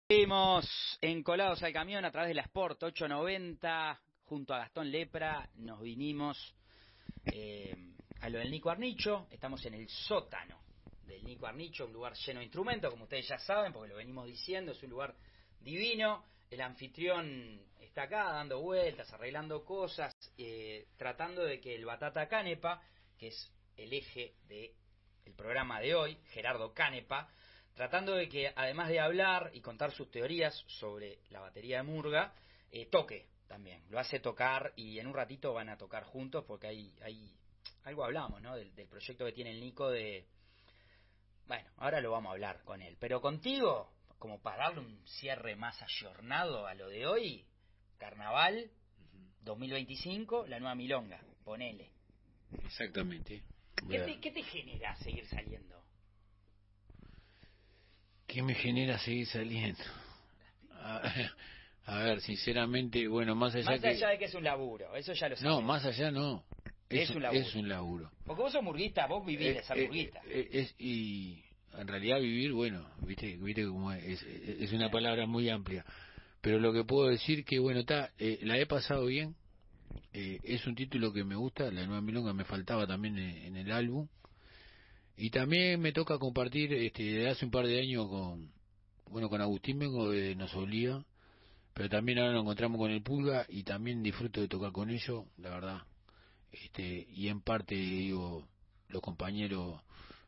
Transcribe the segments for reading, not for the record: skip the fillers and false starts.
Seguimos encolados al camión a través de la Sport 890, junto a Gastón Lepra, nos vinimos a lo del Nico Arnicho. Estamos en el sótano del Nico Arnicho, un lugar lleno de instrumentos, como ustedes ya saben, porque lo venimos diciendo, es un lugar divino. El anfitrión está acá dando vueltas, arreglando cosas, tratando de que el Batata Canepa, que es el eje del programa de hoy, Gerardo Canepa, tratando de que, además de hablar y contar sus teorías sobre la batería de Murga, toque también. Lo hace tocar y en un ratito van a tocar juntos porque hay algo hablamos, ¿no? Del proyecto que tiene el Nico de... Bueno, ahora lo vamos a hablar con él. Pero contigo, como para darle un cierre más ayornado a lo de hoy, Carnaval 2025, la nueva milonga, ponele. Exactamente. ¿Qué te genera seguir saliendo? ¿Qué me genera seguir saliendo? A ver, sinceramente, bueno, más allá de que es un laburo, eso ya lo sabemos. No, más allá no. Es un laburo. Porque vos sos murguista, vos vivís de ser murguista. Y en realidad vivir, bueno, viste cómo es una palabra muy amplia. Pero lo que puedo decir que, bueno, la he pasado bien. Es un título que me gusta, la nueva milonga me faltaba también en el álbum. Y también me toca compartir, desde hace un par de años con Agustín vengo de Nos Olía, pero también ahora nos encontramos con el Pulga y también disfruto de tocar con ellos, la verdad. Y en parte, digo, los compañeros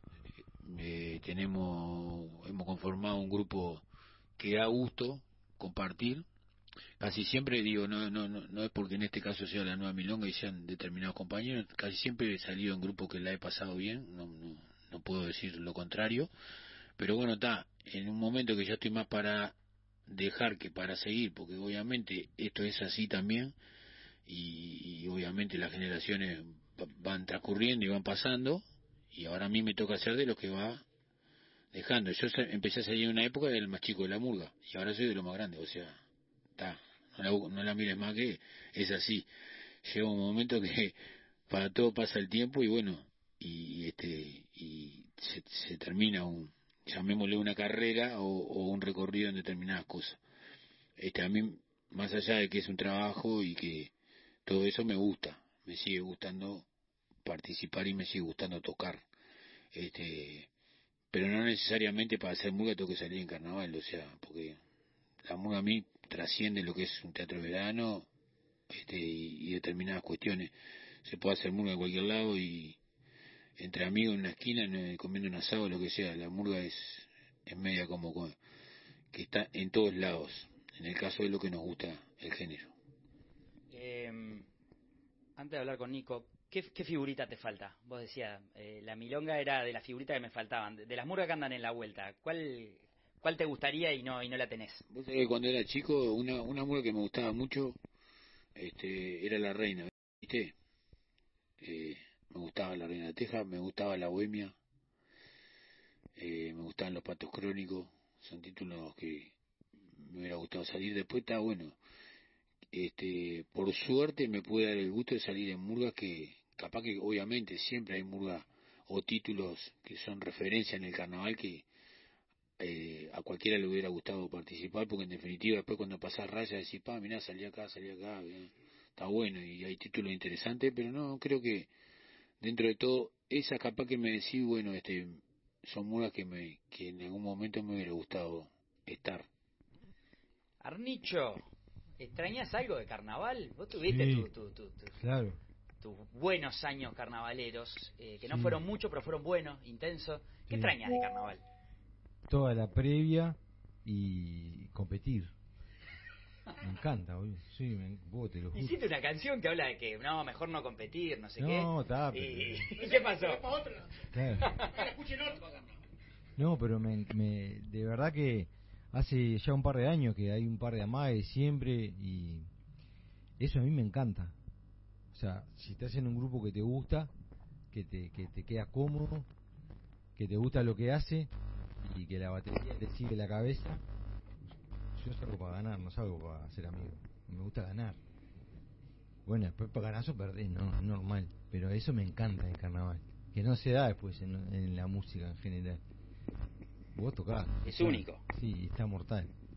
hemos conformado un grupo que da gusto compartir. Casi siempre digo, no es porque en este caso sea la nueva milonga y sean determinados compañeros, casi siempre he salido en grupos que la he pasado bien, no puedo decir lo contrario, pero bueno, en un momento que ya estoy más para dejar que para seguir, porque obviamente esto es así también, y obviamente las generaciones van transcurriendo y van pasando, y ahora a mí me toca ser de los que va dejando. Yo empecé a salir en una época del más chico de la murga, y ahora soy de lo más grande, o sea, no la mires más, que es así. Llega un momento que para todo pasa el tiempo y bueno, y se termina llamémosle una carrera o un recorrido en determinadas cosas. A mí, más allá de que es un trabajo y que todo eso me sigue gustando participar y me sigue gustando tocar. Pero no necesariamente para hacer murga tengo que salir en carnaval, o sea, porque la murga a mí trasciende lo que es un teatro de verano, y determinadas cuestiones. Se puede hacer murga en cualquier lado y entre amigos en una esquina, comiendo un asado, lo que sea. La murga es media que está en todos lados. En el caso de lo que nos gusta el género. Antes de hablar con Nico, ¿qué figurita te falta? Vos decías, la milonga era de las figuritas que me faltaban, de las murgas que andan en la vuelta. ¿Cuál te gustaría y no la tenés? Vos sabés que cuando era chico, una murga que me gustaba mucho, era La Reina, ¿viste? Me gustaba La Reina de Teja, me gustaba La Bohemia, me gustaban Los Patos Crónicos, son títulos que me hubiera gustado salir. Después está bueno, por suerte me pude dar el gusto de salir en murgas que, capaz que obviamente siempre hay murgas o títulos que son referencia en el carnaval que a cualquiera le hubiera gustado participar, porque en definitiva después cuando pasás raya decís, mirá, salí acá, está bueno y hay títulos interesantes, pero no, creo que dentro de todo, esa capaz que me decís, bueno, son murgas que en algún momento me hubiera gustado estar. Arnicho, ¿extrañas algo de carnaval? Vos tuviste Sí, claro. tus buenos años carnavaleros, que no Sí, fueron muchos, pero fueron buenos, intensos. ¿Qué sí. extrañas de carnaval? Toda la previa y competir. Me encanta, boludo. Sí, vos te lo juro. Hiciste una canción que habla de que no, mejor no competir, no sé qué. No, está, pero... ¿Y qué pasó? Claro. No, pero de verdad que hace ya un par de años que hay un par de amagues siempre y eso a mí me encanta. O sea, si estás en un grupo que te gusta, que te queda cómodo, que te gusta lo que hace y que la batería te sigue la cabeza, yo salgo para ganar, no salgo para ser amigo. Me gusta ganar. Bueno, después para ganar o perdés, no, es normal. Pero eso me encanta en el carnaval. Que no se da después en la música en general. Vos tocás. Es único. Sí, está mortal.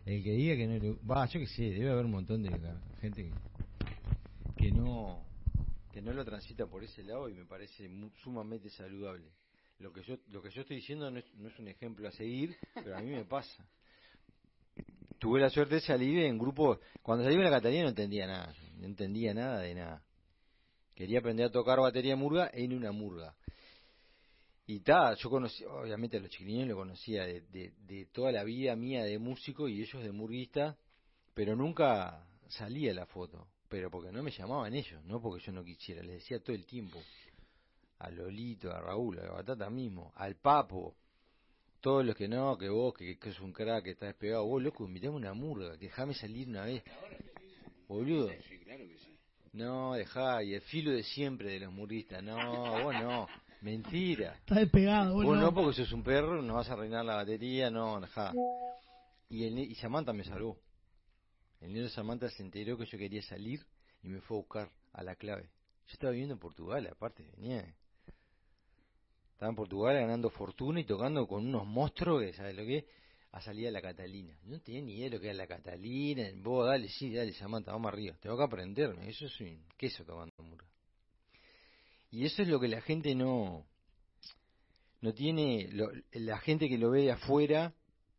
El que diga que no le... yo qué sé, debe haber un montón de gente que no lo transita por ese lado y me parece sumamente saludable. Lo que yo estoy diciendo no es un ejemplo a seguir, pero a mí me pasa. Tuve la suerte de salir en grupo. Cuando salí en la Catalina no entendía nada de nada. Quería aprender a tocar batería murga en una murga. Y yo conocí, obviamente a los chiquilines lo conocía de toda la vida mía de músico y ellos de murguista, pero nunca salía la foto. Pero porque no me llamaban ellos, no porque yo no quisiera, les decía todo el tiempo. A Lolito, a Raúl, a la Batata mismo, al Papo, todos los que no, que vos, que es un crack, que está despegado, vos loco, invitame una murga, que dejame salir una vez. Boludo. Sí, claro que sí. No, dejá, y el filo de siempre de los murguistas, no, vos no, mentira. Está despegado, Vos no, porque sos un perro, no vas a arruinar la batería, no, dejá. Y Samantha me salvó. El niño de Samantha se enteró que yo quería salir y me fue a buscar a la clave. Yo estaba viviendo en Portugal, aparte, venía. Estaba en Portugal ganando fortuna y tocando con unos monstruos que, ¿sabes lo que es? A salir a la Catalina. No tenía ni idea de lo que era la Catalina. Vos, dale, Samantha, vamos arriba. Tengo que aprenderme. Eso es un queso tocando murga. Y eso es lo que la gente no tiene. La gente que lo ve de afuera.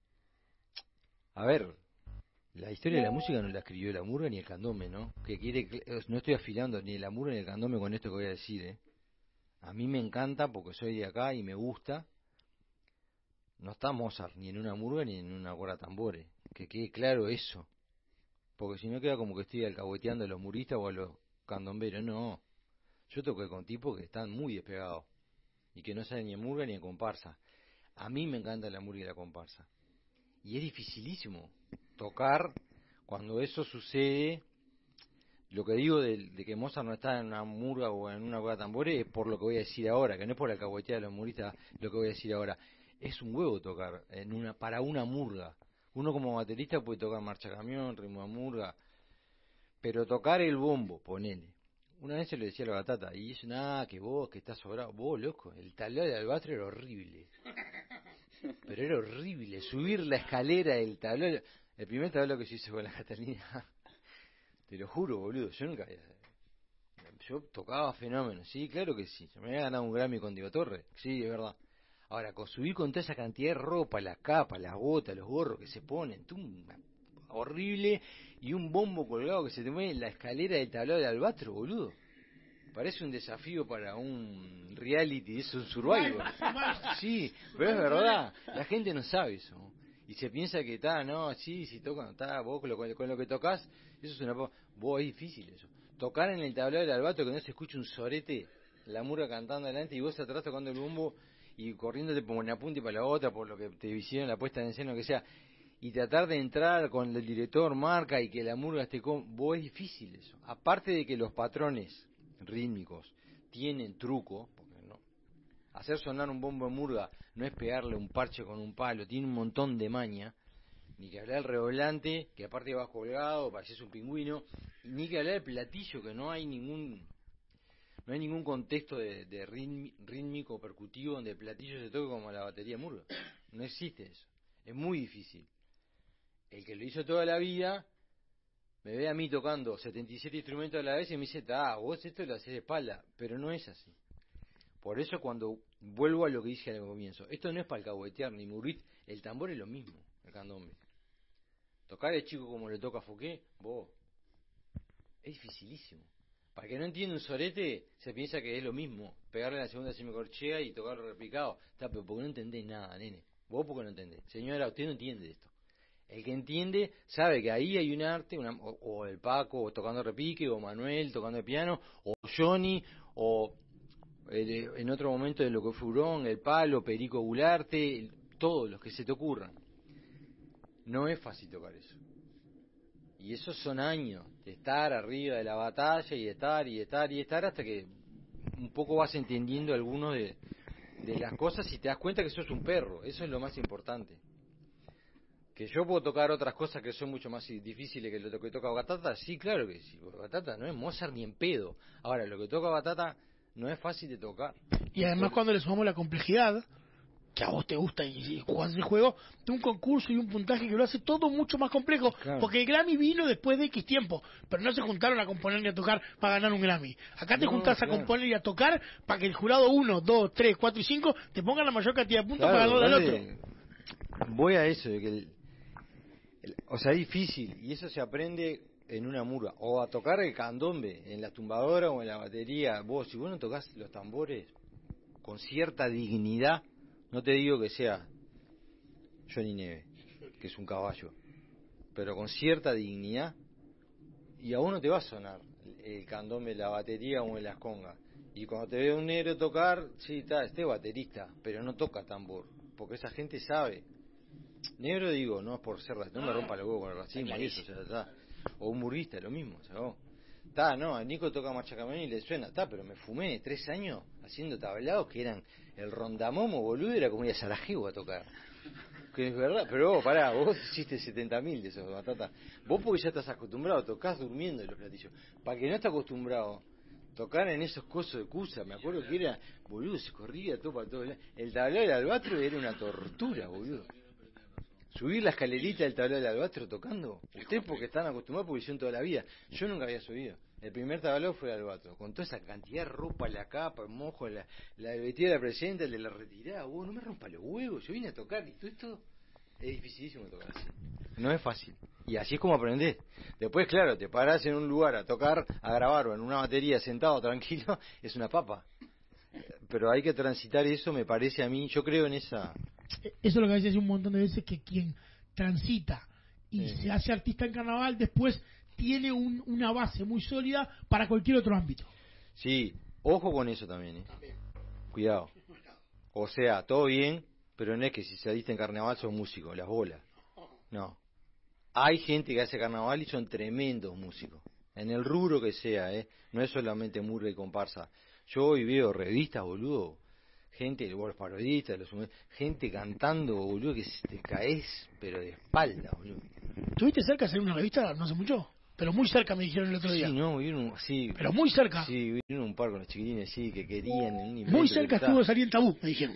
A ver, la historia de la música no la escribió la murga ni el candombe, ¿no? No estoy afilando ni la murga ni el candombe con esto que voy a decir, ¿eh? A mí me encanta porque soy de acá y me gusta. No está Mozart ni en una murga ni en una guarda tambores. Que quede claro eso. Porque si no queda como que estoy alcahueteando a los muristas o a los candomberos. No. Yo toqué con tipos que están muy despegados. Y que no saben ni en murga ni en comparsa. A mí me encanta la murga y la comparsa. Y es dificilísimo tocar cuando eso sucede. Lo que digo de que Mozart no está en una murga o en una guarda tambores es por lo que voy a decir ahora. Que no es por la alcahueteada de los muristas lo que voy a decir ahora. Es un huevo tocar para una murga. Uno como baterista puede tocar marcha camión, ritmo de murga, pero tocar el bombo, ponele. Una vez se lo decía a la Batata, y dice, que vos, que estás sobrado. Vos, loco, el tablado de albastro era horrible. Pero era horrible, subir la escalera del tablado. El primer tablado que se hizo con la Catalina, te lo juro, boludo, yo tocaba fenómenos, sí, claro que sí. Me había ganado un Grammy con Diego Torres, sí, es verdad. Ahora, subir con toda esa cantidad de ropa, las capas, las botas, los gorros que se ponen, horrible, y un bombo colgado que se te mueve en la escalera del tablado de albastro, boludo. Parece un desafío para un reality, eso es un survival. Sí, pero es verdad, la gente no sabe eso. Y se piensa que si tocan, vos con lo que tocas, eso es vos, es difícil eso. Tocar en el tablado del albastro que no se escucha un sorete, la murga cantando adelante y vos atrás tocando el bombo y corriéndote por una punta y para la otra, por lo que te hicieron la puesta en escena, lo que sea, y tratar de entrar con el director marca y que la murga esté vos, es difícil eso. Aparte de que los patrones rítmicos tienen truco, porque no, hacer sonar un bombo de murga no es pegarle un parche con un palo, tiene un montón de maña, ni que hablar del redoblante, que aparte va colgado, pareces un pingüino, ni que hablar del platillo, que no hay ningún contexto de rítmico o percutivo donde el platillo se toque como la batería murga. No existe eso. Es muy difícil. El que lo hizo toda la vida me ve a mí tocando 77 instrumentos a la vez y me dice, vos esto lo haces de espalda. Pero no es así. Por eso cuando vuelvo a lo que dije al comienzo, esto no es para alcahuetear ni murrit, el tambor es lo mismo, el candombe. Tocar el chico como le toca a Fouquet, es dificilísimo. Para que no entienda un sorete, se piensa que es lo mismo, pegarle la segunda semicorchea y tocarlo replicado. Pero porque no entendés nada, nene. Vos porque no entendés. Señora, usted no entiende esto. El que entiende sabe que ahí hay un arte, o el Paco tocando repique, o Manuel tocando el piano, o Johnny, o en otro momento de lo que fue Hurón, el Palo, Perico Gularte, todos los que se te ocurran. No es fácil tocar eso. Y esos son años de estar arriba de la batalla y estar hasta que un poco vas entendiendo algunos de las cosas y te das cuenta que sos un perro. Eso es lo más importante. Que yo puedo tocar otras cosas que son mucho más difíciles que lo que toca Batata, sí, claro que sí. Batata no es Mozart ni en pedo. Ahora, lo que toca Batata no es fácil de tocar. Y además cuando le sumamos la complejidad, que a vos te gusta y jugás el juego, de un concurso y un puntaje que lo hace todo mucho más complejo, Claro. porque el Grammy vino después de X tiempo, pero no se juntaron a componer ni a tocar para ganar un Grammy. Acá te juntás claro. a componer y a tocar para que el jurado 1, 2, 3, 4 y 5 te pongan la mayor cantidad de puntos para ganar al otro. Voy a eso, de que o sea, es difícil, y eso se aprende en una murga, o a tocar el candombe, en la tumbadora o en la batería. Si vos no tocas los tambores con cierta dignidad, no te digo que sea Johnny Neve, que es un caballo, pero con cierta dignidad, y a vos no te va a sonar el candombe, la batería o en las congas. Y cuando te ve un negro tocar, sí, está, este baterista, pero no toca tambor, porque esa gente sabe. Negro digo, no es por ser no me rompa los huevos con el racismo y eso, o sea, está. O un murguista, lo mismo, o sea, está, no, a Nico toca marcha camión y le suena, está, pero me fumé 3 años haciendo tablados que eran el rondamomo, boludo, era como ir a Sarajevo a tocar. Que es verdad, pero vos hiciste 70.000 de esos, Batata. Vos porque ya estás acostumbrado, tocás durmiendo en los platillos. Para que no esté acostumbrado, tocar en esos cosos de Cusa, me acuerdo que era, boludo, se corría todo para todos lados. El tablado del albatro era una tortura, boludo. Subir la escalerita del tablado del albatro tocando, ustedes porque están acostumbrados porque hicieron toda la vida. Yo nunca había subido. El primer tablado fue el albatro, con toda esa cantidad de ropa, la capa, el mojo, la del vestido de la presidenta, el de la retirada. No me rompa los huevos, yo vine a tocar y todo esto es dificilísimo tocar así. No es fácil. Y así es como aprendés. Después, claro, te parás en un lugar a tocar, a grabar o en una batería sentado tranquilo, es una papa. Pero hay que transitar eso, me parece a mí, yo creo en esa... Eso es lo que a veces un montón de veces, que quien transita y se hace artista en carnaval después tiene una base muy sólida para cualquier otro ámbito. Sí, ojo con eso también, Cuidado. O sea, todo bien, pero no es que si saliste en carnaval sos músico, las bolas. No. Hay gente que hace carnaval y son tremendos músicos. En el rubro que sea, no es solamente murga y comparsa. Yo hoy veo revistas, boludo, gente, los parodistas, gente cantando, boludo, que te caes, pero de espalda, boludo. ¿Tuviste cerca de hacer una revista no hace mucho? Pero muy cerca, me dijeron el otro día. Sí, no, vieron, sí. Pero muy cerca. Sí, vieron un par con los chiquilines, sí, que querían en un invento. Muy cerca estuvo de salir en Tabú, me dijeron.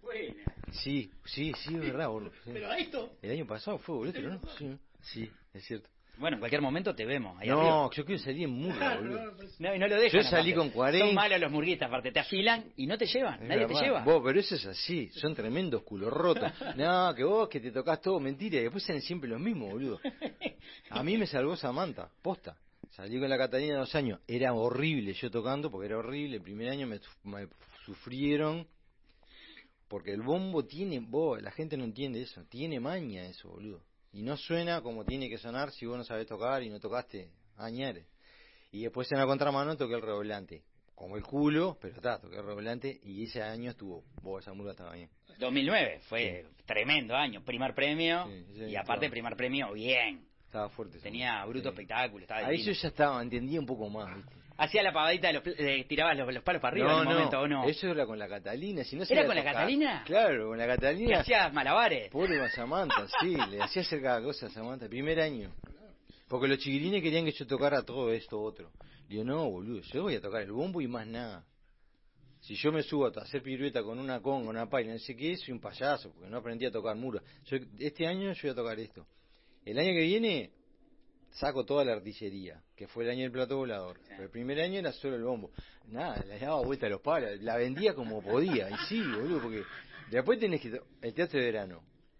Sí, es verdad, boludo. Sí. Pero a esto... El año pasado fue, boludo, ¿no? Sí, es cierto. Bueno, en cualquier momento te vemos ahí No, arriba. yo quiero salir en murga, boludo. No, y no lo dejan. Yo salí aparte. con 40. Son malos los murguistas, aparte. Te afilan y no te llevan. Es Nadie verdad. te lleva. Pero eso es así. Son tremendos culos rotos. No, que vos que te tocás todo, mentira. Y después salen siempre los mismos, boludo. A mí me salvó Samantha, posta. Salí con la Catalina 2 años. Era horrible yo tocando, porque era horrible. El primer año me sufrieron. Porque el bombo tiene... la gente no entiende eso. Tiene maña eso, boludo. Y no suena como tiene que sonar si vos no sabés tocar y no tocaste añares. Y después en la contramano toqué el redoblante. Como el culo, pero toqué el redoblante y ese año estuvo. Esa murga estaba bien. 2009 fue tremendo año. Primer premio y aparte estaba, primer premio bien. Estaba fuerte. Tenía bruto espectáculo. Estaba ahí divino. yo ya estaba, entendía un poco más, ¿viste? Hacía la pavadita tirabas los palos para arriba en un momento, ¿o no? Eso era con la Catalina. Si no ¿Era con la Catalina? Claro, con la Catalina. Hacías malabares. Pobre a Samantha, sí, le hacía hacer cada cosa a Samantha, primer año. Porque los chiquilines querían que yo tocara todo esto otro. Digo, no, boludo, yo voy a tocar el bombo y más nada. Si yo me subo a hacer pirueta con una conga, una paila, no sé qué, soy un payaso, porque no aprendí a tocar murga. Este año yo voy a tocar esto. El año que viene saco toda la artillería, que fue el año del plato volador. Pero el primer año era solo el bombo. Nada, le daba vuelta a los palos, la vendía como podía. Y sí, boludo, porque después tenés que... El teatro de verano.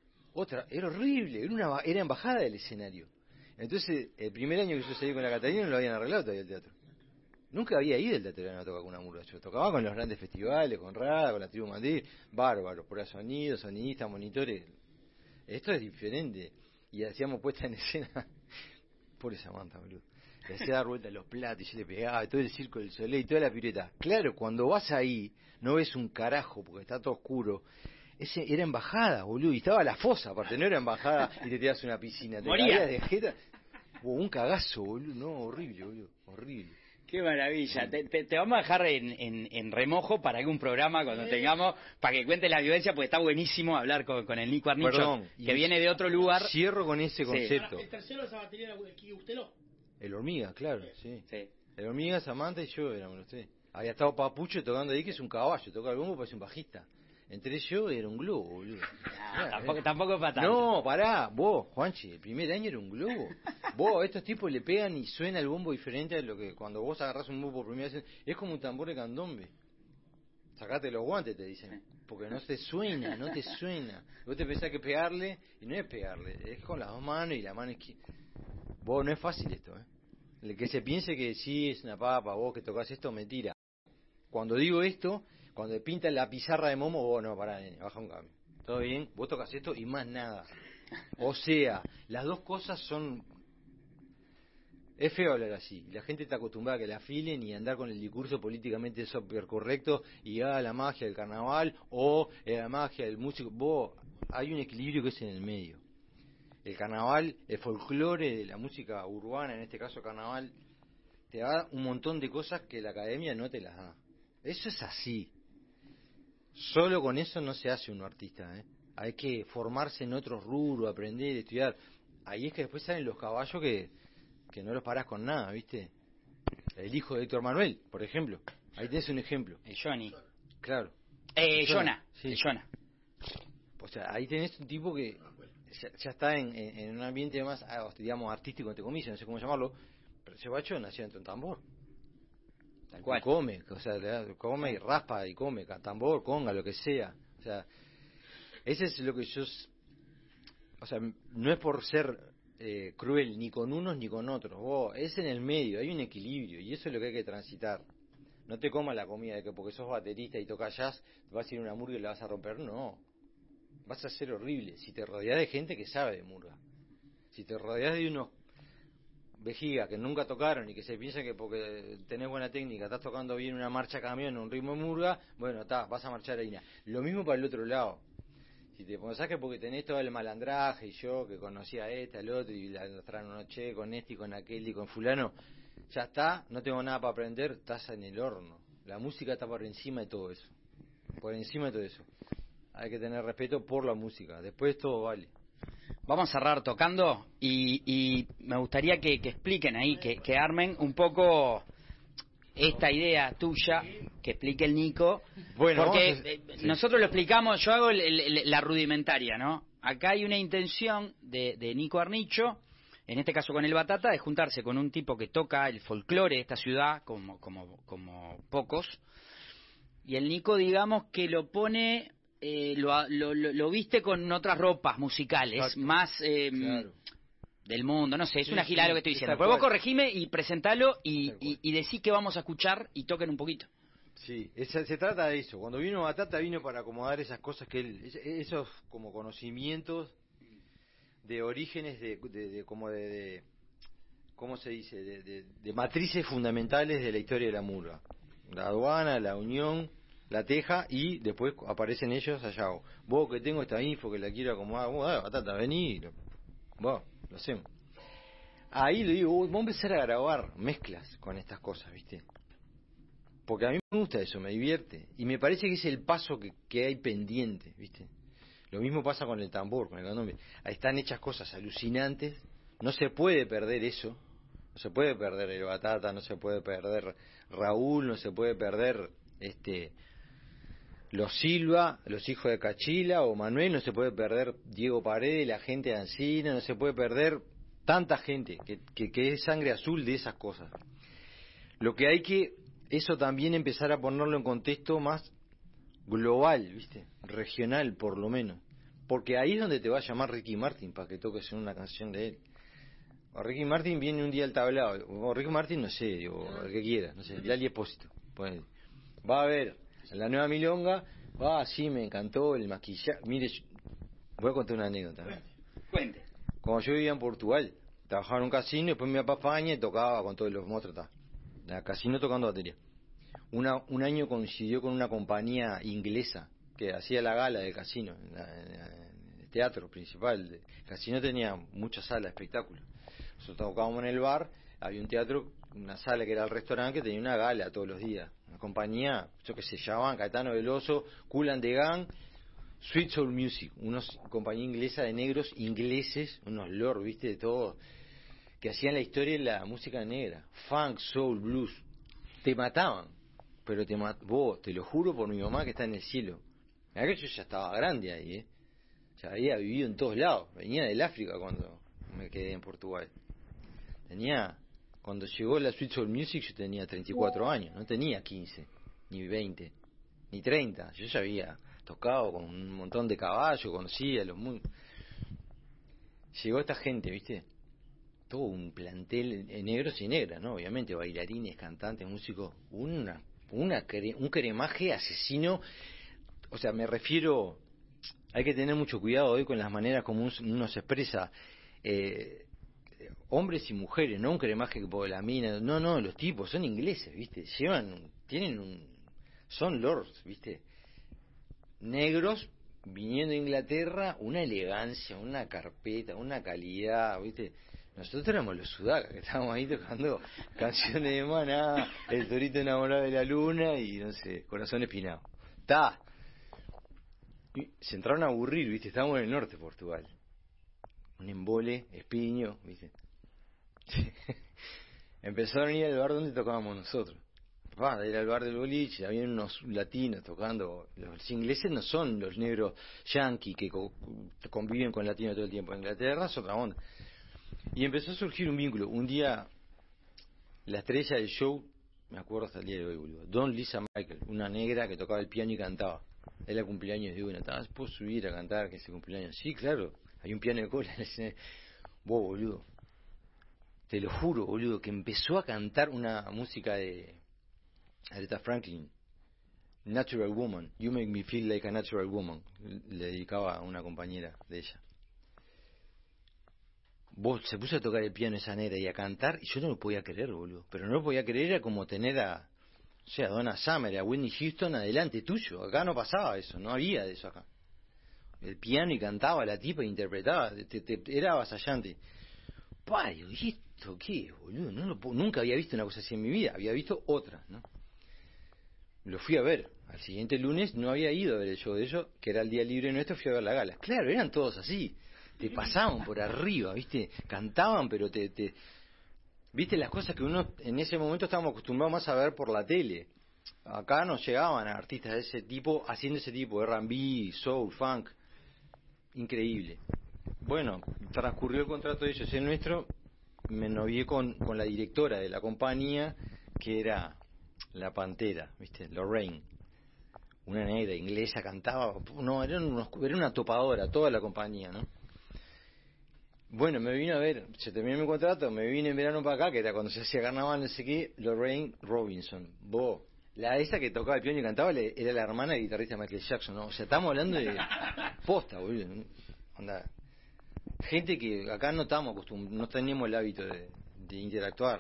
Era horrible, era embajada del escenario. Entonces, el primer año que yo salí con la Catalina no lo habían arreglado todavía el teatro. Nunca había ido el teatro de verano a tocar con una murga. Yo tocaba con los grandes festivales, con Rada, con la Tribu Madrid, bárbaros, por sonido, sonidistas, monitores. Esto es diferente. Y hacíamos puesta en escena... Pobre Samantha, boludo. Le hacía dar vuelta a los platos y yo le pegaba todo el circo del Soleil y toda la pirueta. Claro, cuando vas ahí, no ves un carajo porque está todo oscuro. Era embajada, boludo, y estaba la fosa, aparte, no era embajada y te tiras una piscina. Te moría de jeta. Un cagazo, boludo, no, horrible, boludo, horrible. Qué maravilla. Te vamos a dejar en remojo para algún programa cuando tengamos, para que cuentes la vivencia, porque está buenísimo hablar con el Nico Arnicho, que viene de otro lugar. Cierro con ese concepto. ¿El tercero de esa batería era Quique Bustelo? El Hormiga, claro, sí. El Hormiga, Samantha y yo éramos los tres. Había estado Papucho tocando ahí, que es un caballo, toca el bombo, parece un bajista. entré yo y era un globo, boludo. Tampoco es para tanto. No, pará, vos, Juanchi, el primer año era un globo. Vos, estos tipos le pegan y suena el bombo diferente a lo que cuando vos agarrás un bombo por primera vez. Es como un tambor de candombe. Sacate los guantes, te dicen. Porque no te suena, no te suena. Vos te pensás que pegarle, y no es pegarle, es con las dos manos y la mano izquierda. Vos, no es fácil esto, El que se piense que sí es una papa, vos que tocas esto, mentira. Cuando digo esto, cuando pinta la pizarra de Momo, vos no, pará, baja un cambio. ¿Todo bien? Vos tocas esto y más nada. O sea, las dos cosas son... Es feo hablar así. La gente está acostumbrada a que la afilen y andar con el discurso políticamente súper correcto y la magia del carnaval o la magia del músico. Vos, hay un equilibrio que es en el medio. El carnaval, el folclore de la música urbana, en este caso carnaval, te da un montón de cosas que la academia no te las da. Eso es así. Solo con eso no se hace uno artista, Hay que formarse en otros rubros, aprender, estudiar. Ahí es que después salen los caballos que no los parás con nada, ¿viste? El hijo de Héctor Manuel, por ejemplo. Ahí tenés un ejemplo. El Johnny. Claro. Jonah. Sí. El Jonah. O sea, ahí tenés un tipo que ya está en un ambiente más, digamos, artístico, entre comillas, no sé cómo llamarlo, pero ese bacho nació dentro de un tambor. Tal cual. Y come, o sea, come y raspa y come, tambor, conga, lo que sea. O sea, ese es lo que yo... O sea, no es por ser cruel ni con unos ni con otros. Es en el medio, hay un equilibrio y eso es lo que hay que transitar. No te comas la comida de que porque sos baterista y tocas jazz vas a ir a una murga y la vas a romper. No, vas a ser horrible si te rodeas de gente que sabe de murga. Si te rodeas de unos vejiga que nunca tocaron y que se piensan que porque tenés buena técnica estás tocando bien una marcha camión, un ritmo de murga, bueno, vas a marchar ahí. Lo mismo para el otro lado. Si te pensás que porque tenés todo el malandraje y yo que conocía a este, al otro y la noche con este y con aquel y con fulano, ya está, no tengo nada para aprender, estás en el horno. La música está por encima de todo eso. Por encima de todo eso. Hay que tener respeto por la música. Después todo vale. Vamos a cerrar tocando y me gustaría que expliquen ahí, que armen un poco esta idea tuya, que explique el Nico, bueno, porque sí. Nosotros lo explicamos, yo hago la rudimentaria, ¿no? Acá hay una intención de Nico Arnicho, en este caso con el Batata, de juntarse con un tipo que toca el folclore de esta ciudad, como pocos, y el Nico, digamos, que lo pone... lo viste con otras ropas musicales. Exacto. Más claro. Del mundo, no sé, es una gilada lo que estoy diciendo. Pero vos corregime y presentalo y decí que vamos a escuchar y toquen un poquito. Sí, se trata de eso. Cuando vino Batata vino para acomodar esas cosas que él, esos como conocimientos de orígenes como de ¿cómo se dice? De matrices fundamentales de la historia de la murga. La aduana, la unión, la teja y después aparecen ellos allá. Vos que tengo esta info que la quiero acomodar, vos Batata, vení, vos, lo hacemos. Ahí le digo, vamos a empezar a grabar mezclas con estas cosas, ¿viste? Porque a mí me gusta eso, me divierte. Y me parece que es el paso que hay pendiente, ¿viste? Lo mismo pasa con el tambor, con el candombe. Ahí están hechas cosas alucinantes. No se puede perder eso. No se puede perder el Batata, no se puede perder Raúl, no se puede perder los Silva, los hijos de Cachila o Manuel, no se puede perder Diego Paredes, la gente de Ancina, no se puede perder tanta gente que es sangre azul de esas cosas. Lo que hay que, eso también empezar a ponerlo en contexto más global, ¿viste? Regional por lo menos. Porque ahí es donde te va a llamar Ricky Martin para que toques una canción de él. O Ricky Martin viene un día al tablado, o Ricky Martin no sé, o el que quiera, no sé, Lali Espósito. Pues, va a ver la nueva milonga, sí, me encantó el maquillaje. Mire, voy a contar una anécdota. Cuente. Cuando yo vivía en Portugal, trabajaba en un casino, después me iba para España y tocaba con todos los monstruos. La casino tocando batería. Un año coincidió con una compañía inglesa que hacía la gala del casino, en el teatro principal. El casino tenía muchas salas de espectáculos. Nosotros tocábamos en el bar, había un teatro, una sala que era el restaurante que tenía una gala todos los días. Una compañía, yo que se llamaban Caetano Veloso, Kool and the Gang, Sweet Soul Music, una compañía inglesa de negros ingleses, unos lords, viste, de todo, que hacían la historia de la música negra, funk, soul, blues. Te mataban, pero vos, te lo juro por mi mamá que está en el cielo, Mirá que yo ya estaba grande ahí, ya había vivido en todos lados. Venía del África cuando me quedé en Portugal. Cuando llegó la Sweet Soul Music yo tenía 34 años, no tenía 15, ni 20, ni 30. Yo ya había tocado con un montón de caballos, conocía los mundos. Llegó esta gente, ¿viste? Todo un plantel, negros y negras, ¿no? Obviamente, bailarines, cantantes, músicos, un cremaje asesino. O sea, me refiero, hay que tener mucho cuidado hoy con las maneras como uno se expresa. Hombres y mujeres, no un cremaje que por la mina, no, los tipos son ingleses, ¿viste? Son lords, ¿viste? Negros, viniendo de Inglaterra, una elegancia, una carpeta, una calidad, ¿viste? Nosotros éramos los sudacas, que estábamos ahí tocando canciones de Maná, El torito enamorado de la luna y, no sé, Corazón espinado. Se entraron a aburrir, ¿viste? Estábamos en el norte de Portugal. Un embole, Espiño, ¿viste? Empezaron a ir al bar donde tocábamos nosotros. Era el bar del boliche, había unos latinos tocando. Los ingleses no son los negros yanquis que conviven con latinos todo el tiempo. En Inglaterra es otra onda. Y empezó a surgir un vínculo. Un día, la estrella del show, me acuerdo hasta el día de hoy, boludo, Don Lisa Michael, una negra que tocaba el piano y cantaba. Era cumpleaños de una. ¿Puedo subir a cantar que ese cumpleaños? Sí, claro. Hay un piano de cola en el escenario. Vos, boludo. Te lo juro, boludo, que empezó a cantar una música de Aretha Franklin, Natural Woman, You Make Me Feel Like a Natural Woman, le dedicaba a una compañera de ella. Se puso a tocar el piano esa negra y a cantar, y yo no lo podía creer, boludo, pero no lo podía creer, era como tener a Donna Summer, a Whitney Houston adelante tuyo. Acá no pasaba eso, no había de eso acá. El piano y cantaba la tipa e interpretaba, era avasallante. Digo, ¿y esto qué, boludo? Nunca había visto una cosa así en mi vida, había visto otra, ¿no? Lo fui a ver. Al siguiente lunes no había ido a ver el show de ellos, que era el día libre nuestro, fui a ver la gala. Claro, eran todos así. Te pasaban por arriba, ¿viste? Cantaban, pero ¿viste? Las cosas que uno en ese momento estábamos acostumbrados más a ver por la tele. Acá nos llegaban a artistas de ese tipo, haciendo ese tipo, R&B, soul, funk. Increíble. Bueno, transcurrió el contrato de ellos, el nuestro. Me novié con la directora de la compañía, que era la Pantera, ¿viste? Lorraine. Una negra inglesa, cantaba. No, era una topadora, toda la compañía, ¿no? Bueno, me vino a ver, se terminó mi contrato, me vine en verano para acá, que era cuando se hacía carnaval, no sé qué, Lorraine Robinson. La esa que tocaba el piano y cantaba era la hermana del guitarrista Michael Jackson, ¿no? O sea, estamos hablando de posta, boludo. Onda. Gente que acá no estamos acostumbrados, no teníamos el hábito de interactuar.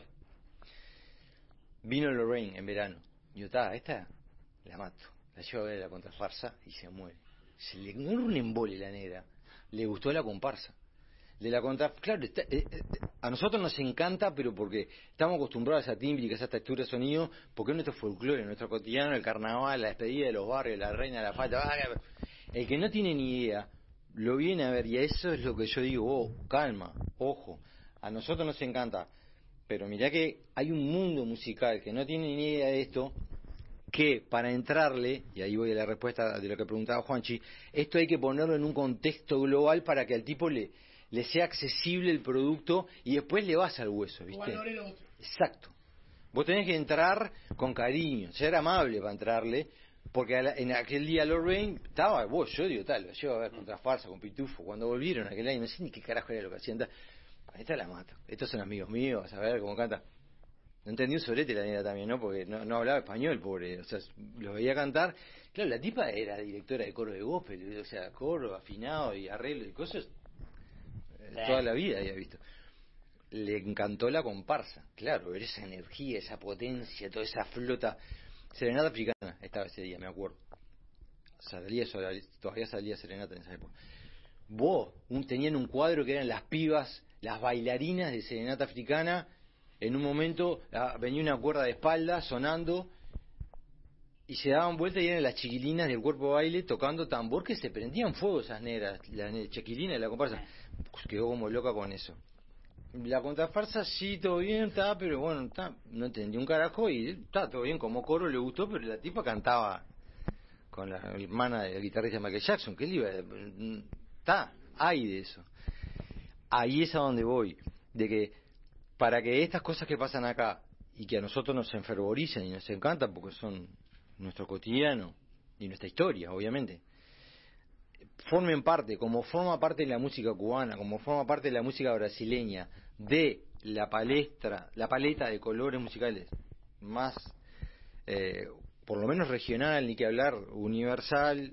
Vino Lorraine en verano. Y yo, esta la mato. La llevo a ver a la contrafarsa y se muere. Se le dio un embole la negra. Le gustó la comparsa. Claro, a nosotros nos encanta, pero porque estamos acostumbrados a esa tímbrica, a esa textura de sonido, porque es nuestro folclore, nuestro cotidiano, el carnaval, la despedida de los barrios, la reina, la falta. El que no tiene ni idea lo viene a ver, y eso es lo que yo digo, calma, ojo, a nosotros nos encanta, pero mirá que hay un mundo musical que no tiene ni idea de esto, que para entrarle, y ahí voy a la respuesta de lo que preguntaba Juanchi, esto hay que ponerlo en un contexto global para que al tipo le sea accesible el producto y después le vas al hueso, ¿viste? Exacto. Vos tenés que entrar con cariño, ser amable para entrarle, porque en aquel día Lorraine estaba, yo digo lo llevo a ver contrafarsa con Pitufo, cuando volvieron aquel año, no sé ni qué carajo era lo que hacían, esta la mato, estos son amigos míos, a ver cómo canta. No entendí un sorete la negra también, ¿no? Porque no hablaba español, pobre, o sea, lo veía cantar. Claro, la tipa era directora de coro de gospel, o sea, coro, afinado y arreglo y cosas, toda la vida había visto. Le encantó la comparsa, claro, ver esa energía, esa potencia, toda esa flota. Serenata Africana estaba ese día, me acuerdo. Todavía salía Serenata en esa época. Tenían un cuadro que eran las pibas, las bailarinas de Serenata Africana. En un momento venía una cuerda de espalda sonando y se daban vueltas y eran las chiquilinas del cuerpo de baile tocando tambor, que se prendían fuego esas negras, las chiquilinas de la comparsa. Quedó como loca con eso. La contrafarsa sí, todo bien, pero bueno, no entendí un carajo y está todo bien, como coro le gustó, pero la tipa cantaba con la hermana del guitarrista Michael Jackson, que él iba, hay de eso. Ahí es a donde voy, de que para que estas cosas que pasan acá y que a nosotros nos enfervoricen y nos encantan porque son nuestro cotidiano y nuestra historia, obviamente, formen parte, como forma parte de la música cubana, como forma parte de la música brasileña, de la paleta de colores musicales más, por lo menos regional, ni que hablar, universal,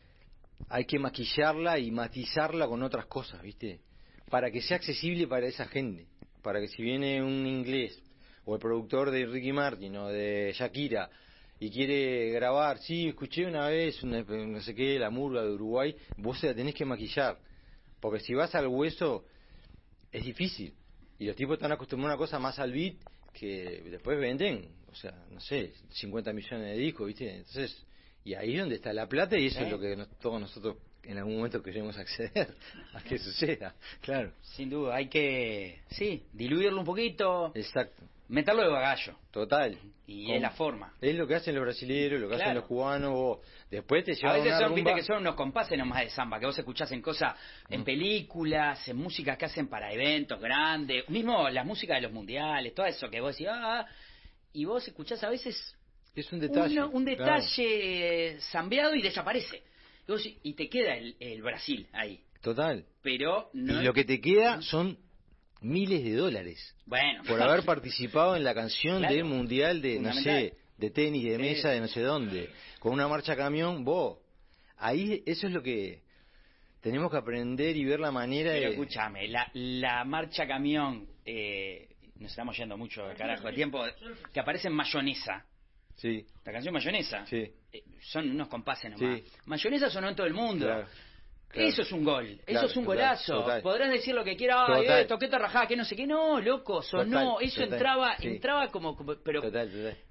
hay que maquillarla y matizarla con otras cosas, ¿viste? Para que sea accesible para esa gente, para que si viene un inglés o el productor de Ricky Martin o de Shakira y quiere grabar, sí, escuché una vez, no sé qué, la murga de Uruguay, vos se la tenés que maquillar, porque si vas al hueso es difícil, y los tipos están acostumbrados a una cosa más al beat que después venden, o sea, no sé, 50 millones de discos, ¿viste? Entonces, y ahí es donde está la plata y eso es lo que todos nosotros en algún momento queremos acceder a que suceda, claro. Sin duda, hay que, diluirlo un poquito. Exacto. Meterlo de bagallo. Total. Y es la forma. Es lo que hacen los brasileños, lo que hacen los cubanos. Después te llevan a veces una rumba. Viste que son unos compases nomás de samba, que vos escuchás en cosas, en películas, en músicas que hacen para eventos grandes, mismo las músicas de los mundiales, todo eso que vos decís, y vos escuchás a veces es un detalle, un detalle zambeado y desaparece. Y te queda el Brasil ahí. Total. Pero no y lo que te queda son miles de dólares. Bueno. Por haber participado en la canción del mundial de, no sé, de tenis, de mesa, de no sé dónde. Con una marcha camión, ahí eso es lo que tenemos que aprender y ver la manera Pero de... escúchame, la marcha camión, nos estamos yendo mucho de carajo de tiempo, que aparece en Mayonesa. Sí. La canción Mayonesa. Sí. Son unos compases nomás. Sí. Mayonesa sonó en todo el mundo. Claro. Eso es un gol, eso es un golazo. Total. Podrás decir lo que quieras, toqueta rajada, que no sé qué, no, loco, sonó, eso entraba como, pero total.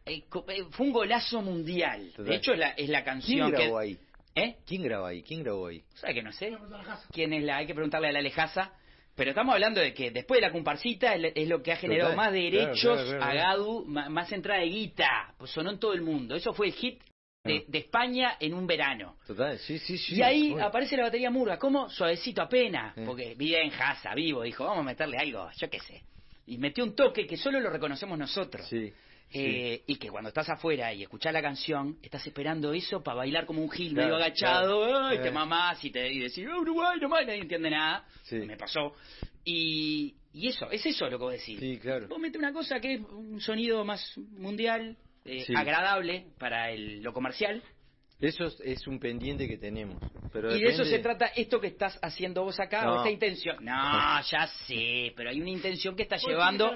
Fue un golazo mundial. Total. De hecho es la canción ¿Quién grabó ahí? ¿Eh? ¿Quién grabó ahí? ¿Sabes que no sé? ¿Quién es hay que preguntarle a la Alejaza. Pero estamos hablando de que después de la comparsita es lo que ha generado más derechos a Gadu, más entrada de guita, pues sonó en todo el mundo. Eso fue el hit de España en un verano. Total, sí. Y ahí aparece la batería Murga, ¿cómo? Suavecito apenas, porque bien Haza, vivo, dijo, vamos a meterle algo, yo qué sé. Y metió un toque que solo lo reconocemos nosotros. Sí. Y que cuando estás afuera y escuchás la canción, estás esperando eso para bailar como un gil, claro, medio agachado, claro. y te mamás y decís, Uruguay nomás, nadie entiende nada. Sí. Me pasó. Y eso, es eso lo que vos decís. Sí, claro. Vos metés una cosa que es un sonido más mundial, agradable para lo comercial. Eso es un pendiente que tenemos. Pero y de eso se trata esto que estás haciendo vos acá, o esta intención. No, ya sé, pero hay una intención que está llevando...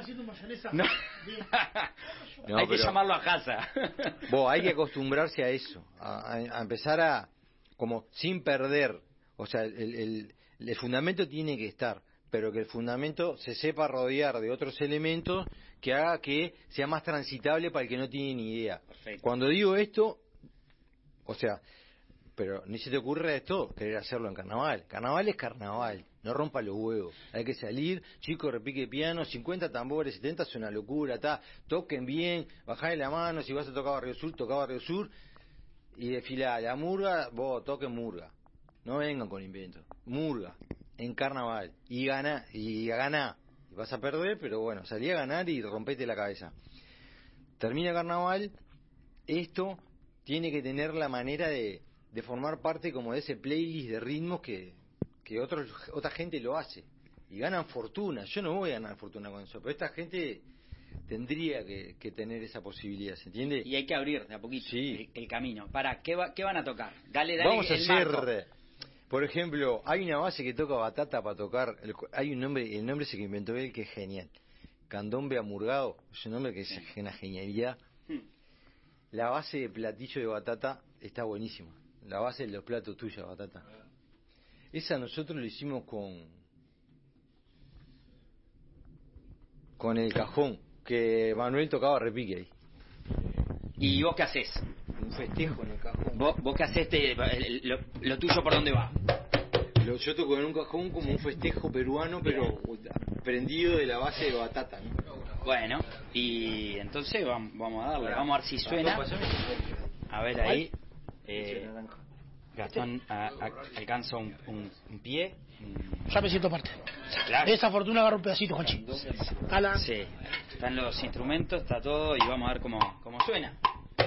No. Hay que llamarlo a casa. Hay que acostumbrarse a eso, a empezar a, como sin perder, o sea, el fundamento tiene que estar, pero que el fundamento se sepa rodear de otros elementos que haga que sea más transitable para el que no tiene ni idea. Perfecto. Cuando digo esto, o sea, pero ni se te ocurre esto querer hacerlo en carnaval. Carnaval es carnaval, no rompa los huevos. Hay que salir, chicos, repique piano, 50 tambores, 70 es una locura, toquen bien, bajale la mano, si vas a tocar Barrio Sur, toca Barrio Sur, y desfila la murga, toquen murga. No vengan con inventos. Murga, en carnaval, y gana. Y vas a perder, pero bueno, salí a ganar y rompete la cabeza. Termina carnaval, esto tiene que tener la manera de formar parte como de ese playlist de ritmos que otra gente lo hace y ganan fortuna. Yo no voy a ganar fortuna con eso, pero esta gente tendría que tener esa posibilidad, ¿se entiende? Y hay que abrir de a poquito el camino. ¿Qué van a tocar? Dale vamos a hacer marco. Por ejemplo, hay una base que toca batata para tocar, hay un nombre, el nombre se que inventó él que es genial, candombe amurgado, es un nombre que es una genialidad. La base de platillo de batata está buenísima. La base de los platos tuyos de batata. Esa nosotros lo hicimos con el cajón, que Manuel tocaba repique ahí. ¿Y vos qué haces? Un festejo en el cajón. ¿Vos qué haces? Lo tuyo por dónde va? Yo toco en un cajón como un festejo peruano, pero prendido de la base de batata, ¿no? Bueno, y entonces vamos a darle, vamos a ver si suena. A ver ahí. Gastón alcanza un pie. Ya me siento parte. Claro. Esa fortuna agarra un pedacito, Juanchi. Ala. Sí, están los instrumentos, está todo y vamos a ver cómo suena.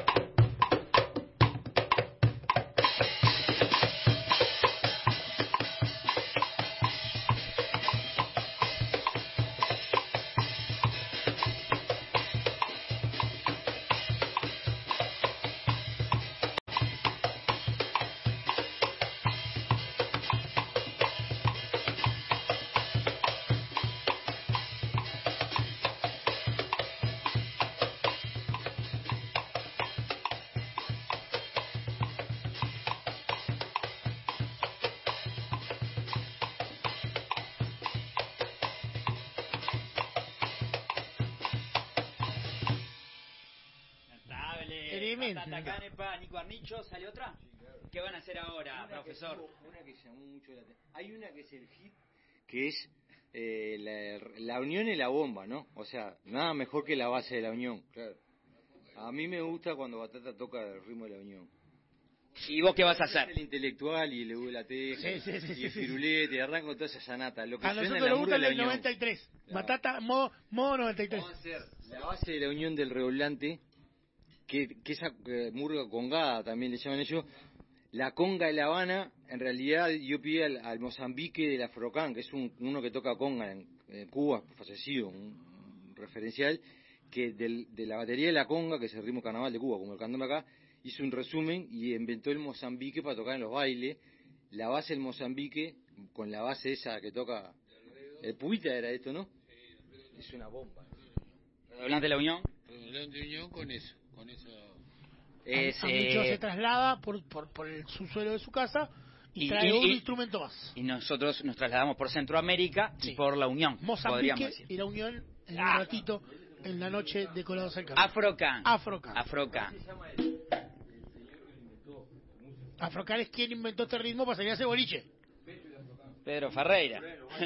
Batata Canepa, Nico Arnicho, ¿sale otra? ¿Qué van a hacer ahora, profesor? Una que llamó mucho la atención. Hay una que es el hit, que es la unión y la bomba, ¿no? O sea, nada mejor que la base de la unión, claro. A mí me gusta cuando Batata toca el ritmo de la unión. ¿Y vos qué vas a hacer? El intelectual y el la teja, y el firulete, y arranco toda esa sanata. Lo que a nosotros nos gusta el 93. Claro. Batata, modo 93. Vamos a hacer la base de la unión del redoblante, que esa murga congada también le llaman ellos. La conga de La Habana, en realidad yo pide al Mozambique del Afrocán, que es uno que toca conga en Cuba, fallecido, un referencial, que de la batería de la conga, que es el ritmo carnaval de Cuba, como el candombe acá, hizo un resumen y inventó el Mozambique para tocar en los bailes. La base del Mozambique, con la base esa que toca, el Puita era esto, ¿no? Es una bomba. Redoblante de la Unión. Redoblante de Unión con eso. Amicho se traslada por el subsuelo de su casa y trae un instrumento más. Y nosotros nos trasladamos por Centroamérica y por la Unión. Mozambique y la Unión en un ratito, en la noche de Colados al Campo. Afrocán. Afrocán es quien inventó este ritmo para salir a ese boliche. Pedro Ferreira.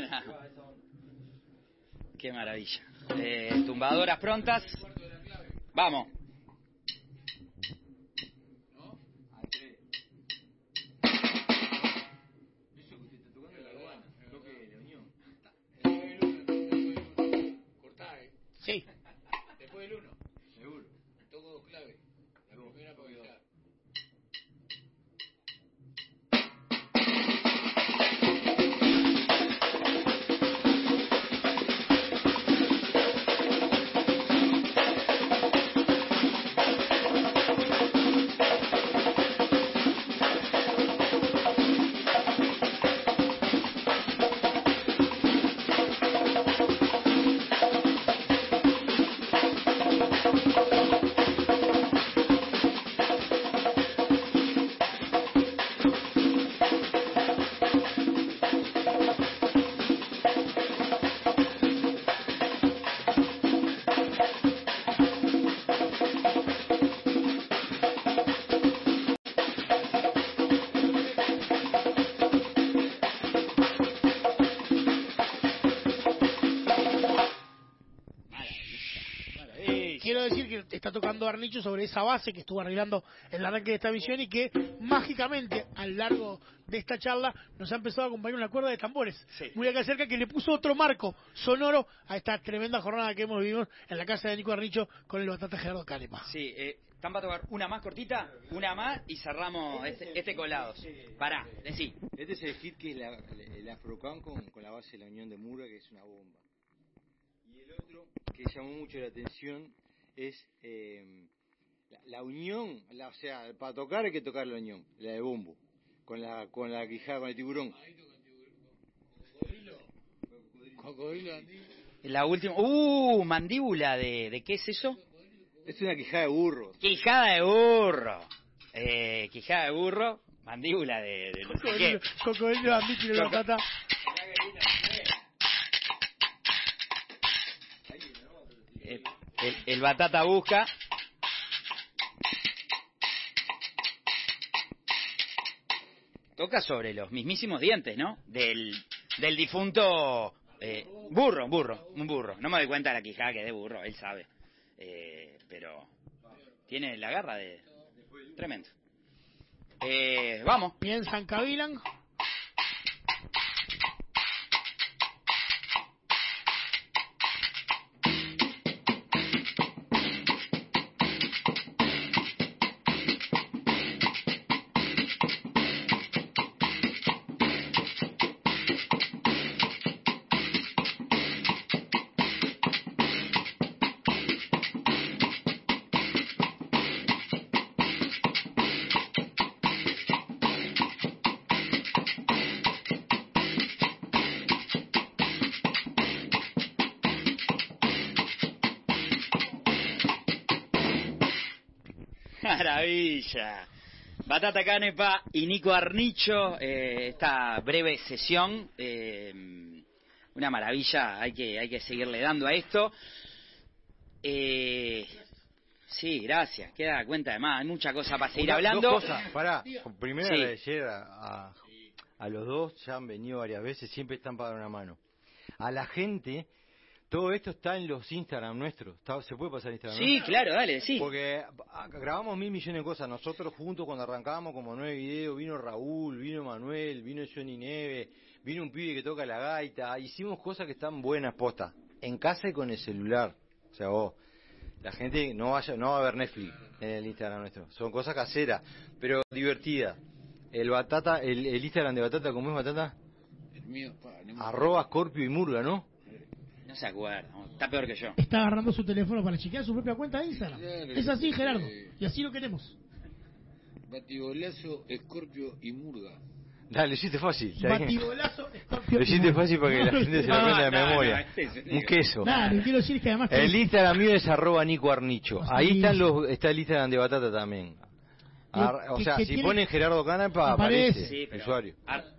Qué maravilla. Tumbadoras prontas. Vamos. Sí. Después del 1. Seguro. Toco dos claves. La primera para bailar. Quiero decir que está tocando Arnicho sobre esa base que estuvo arreglando el arranque de esta misión y que mágicamente a lo largo de esta charla nos ha empezado a acompañar una cuerda de tambores muy acá cerca que le puso otro marco sonoro a esta tremenda jornada que hemos vivido en la casa de Nico Arnicho con el Batata Gerardo Canepa. Sí, están para tocar una más cortita, una más y cerramos este Colados. Pará, decí. Este es el hit que es el Afrocán con la base de la Unión de Murga, que es una bomba. Y el otro que llamó mucho la atención es la unión, o sea, para tocar hay que tocar la unión, la de bombo, con la quijada, con el tiburón. Cocodrilo. La última, mandíbula ¿de qué es eso? Es una quijada de burro. Quijada de burro, mandíbula de no sé qué. Cocodrilo, Andí, la Batata. El Batata busca. Toca sobre los mismísimos dientes, ¿no? Del difunto burro. No me doy cuenta de la quijada que es de burro, él sabe. Pero tiene la garra de tremendo. Vamos. Piensan, cavilan. Maravilla. Batata Canepa y Nico Arnicho, esta breve sesión, una maravilla, hay que seguirle dando a esto. Sí, gracias, queda cuenta de más, hay mucha cosa para seguir hablando. Dos cosas, pará, primero Sí. agradecer a los dos, ya han venido varias veces, siempre están para dar una mano. A la gente, todo esto está en los Instagram nuestros, ¿se puede pasar Instagram? Sí, ¿no? claro, dale, sí. Porque grabamos 1.000 millones de cosas, nosotros juntos cuando arrancábamos como 9 videos, vino Raúl, vino Manuel, vino Johnny Neve, vino un pibe que toca la gaita, hicimos cosas que están buenas, posta, en casa y con el celular, o sea vos, la gente no va a ver Netflix en el Instagram nuestro, son cosas caseras, pero divertidas. El Instagram de Batata, ¿cómo es Batata? El mío, @Scorpio y Murga, ¿no? No se acuerda, está peor que yo. Está agarrando su teléfono para chequear su propia cuenta de Instagram. Claro, Es así, Gerardo. Y así lo queremos. Batigolazo, Scorpio y Murga. Dale, lo hiciste fácil. Batigolazo, Scorpio. Lo hiciste fácil para que la gente se lo aprenda de memoria. Un queso. Nada, lo quiero decir es que además... El Instagram mío es @Nico Arnicho. Ahí está el Instagram de Batata también. O sea, si ponen Gerardo Canepa, aparece Sí, el usuario.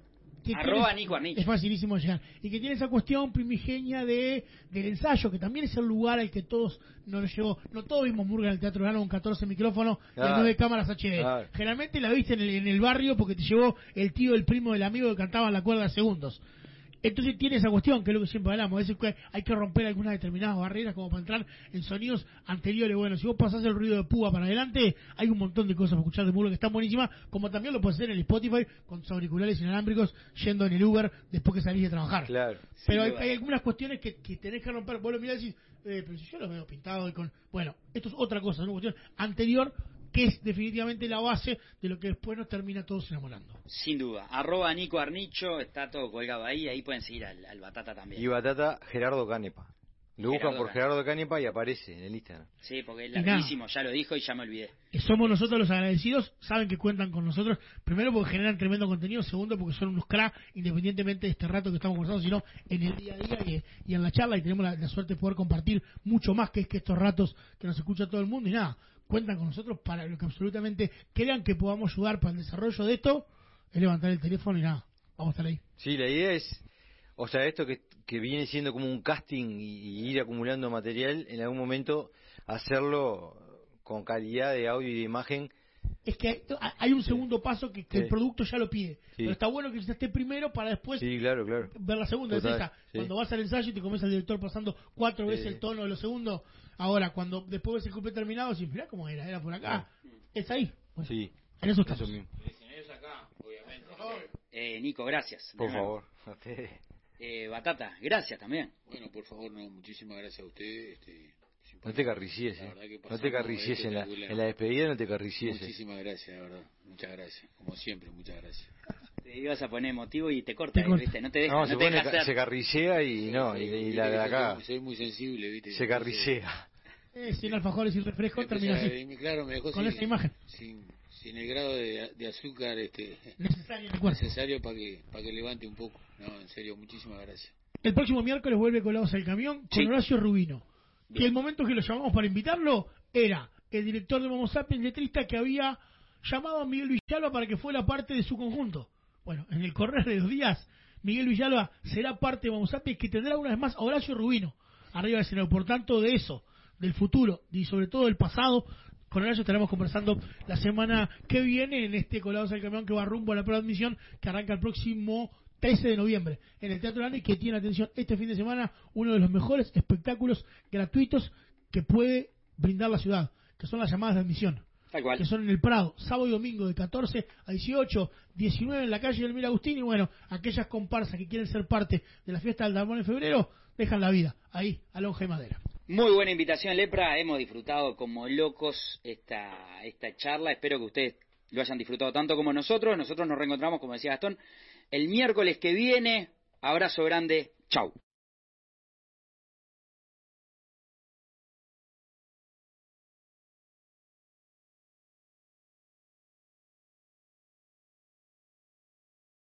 Nico Arnicho. Es facilísimo llegar. Y que tiene esa cuestión primigenia del ensayo, que también es el lugar al que todos nos llevó. No todos vimos Murga en el Teatro Verano con 14 micrófonos y 9 cámaras HD. Claro. Generalmente la viste en el barrio porque te llevó el tío, el primo, el amigo que cantaba en la cuerda de segundos. Entonces tiene esa cuestión, que es lo que siempre hablamos. A veces hay que romper algunas determinadas barreras como para entrar en sonidos anteriores. Bueno, si vos pasás el ruido de púa para adelante, hay un montón de cosas para escuchar de Murga que están buenísimas, como también lo puedes hacer en el Spotify con tus auriculares inalámbricos yendo en el Uber después que salís de trabajar. Claro. Pero hay algunas cuestiones que tenés que romper. Vos lo mirás y decís, pero si yo lo veo pintado y con... Bueno, esto es otra cosa, una cuestión anterior que es definitivamente la base de lo que después nos termina todos enamorando. Sin duda. @Nico Arnicho, está todo colgado ahí pueden seguir al Batata también. Y Batata, Gerardo Canepa. Lo buscan por Canepa. Gerardo Canepa y aparece en el Instagram. Sí, porque es Y nada. larguísimo, ya lo dijo y ya me olvidé. Somos nosotros los agradecidos, saben que cuentan con nosotros, primero porque generan tremendo contenido, segundo porque son unos cracks, independientemente de este rato que estamos conversando, sino en el día a día y en la charla, y tenemos la suerte de poder compartir mucho más que estos ratos que nos escucha todo el mundo, y nada, cuentan con nosotros para lo que absolutamente crean que podamos ayudar para el desarrollo de esto, es levantar el teléfono y nada, vamos a estar ahí. Sí, la idea es, o sea, esto que viene siendo como un casting y ir acumulando material, en algún momento hacerlo con calidad de audio y de imagen. Es que hay un segundo paso que el producto ya lo pide. Sí. Pero está bueno que se esté primero para después Sí, claro. ver la segunda. Total, Es esa. sí. Cuando vas al ensayo y te comienza el director pasando 4 veces el tono de los segundos. Ahora, cuando después ves el cumple terminado, decís, mirá cómo era por acá. Es ahí. Bueno, Sí, en eso estamos. eso mismo. acá, obviamente. Nico, gracias. Por favor. A ustedes. Batata, gracias también. Bueno, por favor, no, muchísimas gracias a ustedes. No te carricies, La verdad que no te pasamos carricies en espectacular. la despedida, no te carricies. Muchísimas gracias, la verdad. Muchas gracias. Como siempre, muchas gracias. Te ibas a poner emotivo y te corta, Te corta. ¿viste? No te deja, No, no se te deja pone, hacer. se carricea y no, y la de acá Soy muy sensible, ¿viste? se carricea. Sin alfajores y refresco Me termina empecé así. claro, me dejó Con sin, esa imagen. sin el grado de azúcar Necesario en el cuerpo. necesario para que levante un poco. No, en serio, muchísimas gracias. El próximo miércoles vuelve Colados al Camión con Sí. Horacio Rubino. Y el momento que lo llamamos para invitarlo era el director de Momo Sapiens, letrista, que había llamado a Miguel Villalba para que fuera parte de su conjunto. Bueno, en el correr de los días, Miguel Villalba será parte de Momo Sapiens, que tendrá una vez más a Horacio Rubino arriba del escenario. Por tanto, de eso, del futuro y sobre todo del pasado, con Horacio estaremos conversando la semana que viene en este Colados al Camión que va rumbo a la prueba de admisión, que arranca el próximo 13 de noviembre en el Teatro Grande, y que tiene, atención, este fin de semana uno de los mejores espectáculos gratuitos que puede brindar la ciudad, que son las llamadas de admisión. que son en el Prado, sábado y domingo de 14 a 18, 19 en la calle del Mir Agustín, y bueno, aquellas comparsas que quieren ser parte de la fiesta del Tambor en febrero, dejan la vida ahí, a Lonja y Madera. Muy buena invitación, Lepra. Hemos disfrutado como locos esta charla. Espero que ustedes lo hayan disfrutado tanto como nosotros. Nosotros nos reencontramos, como decía Gastón, el miércoles que viene. Abrazo grande. Chau.